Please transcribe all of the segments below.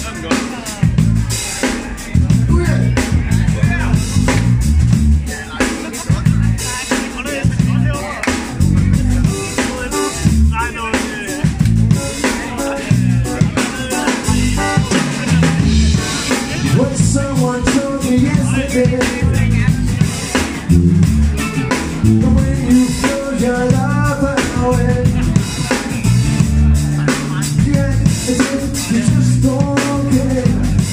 What someone told me yesterday, when you throw your love away, yeah, as if you just don't care.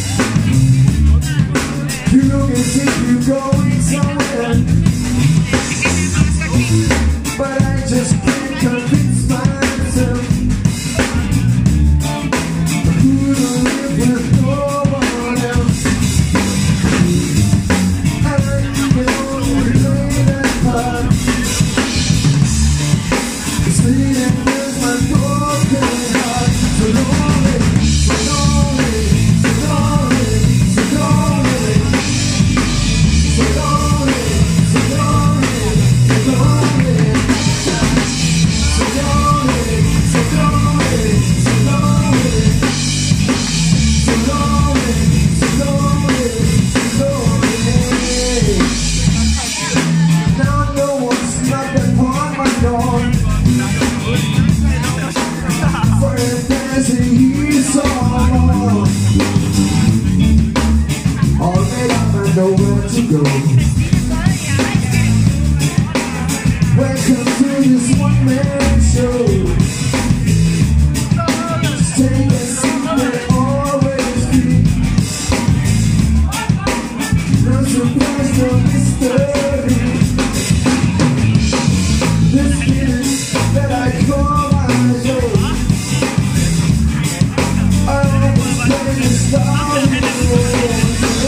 You look as if you're going somewhere, but I just can't convince myself who to live with no one else. Nowhere to go. Welcome to this one-man show. Stay a secret, always be. No surprise, no mystery. This feeling that I call my own, I always play the star in the world.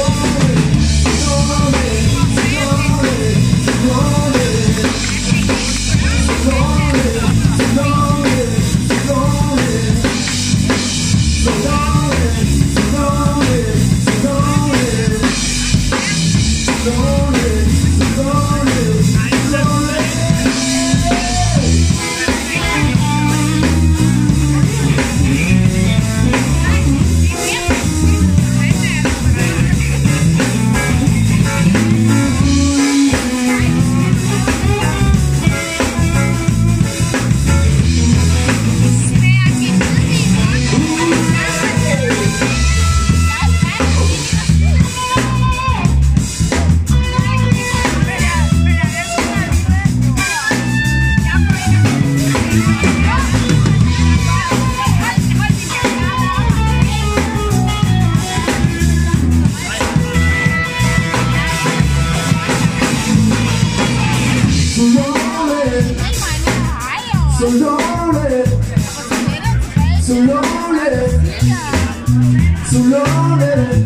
So lonely, so lonely, so lonely.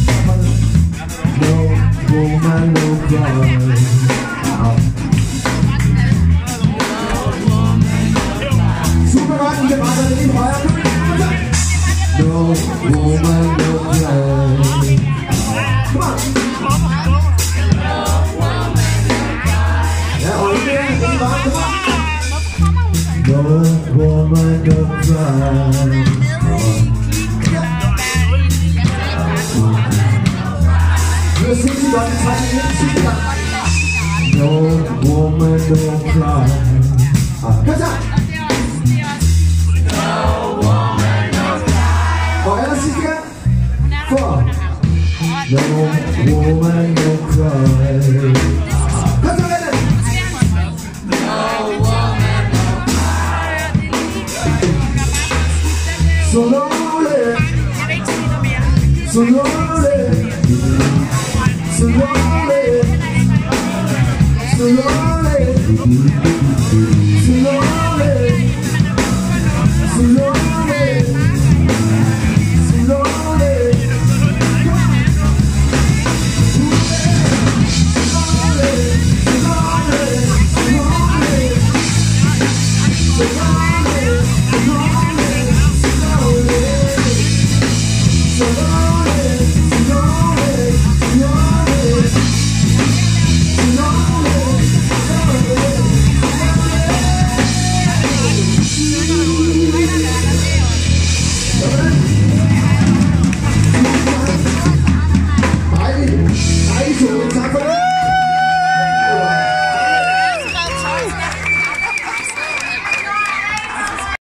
No woman, no cry. Super right, get my name higher. No woman, no cry. Come on. Yeah, all you come on. No woman, no cry. No woman, no cry. Cause no woman, no cry. Oh, ela se quer. No woman, no cry. So lonely, so lonely, so lonely, so lonely, so lonely, so lonely, so lonely. So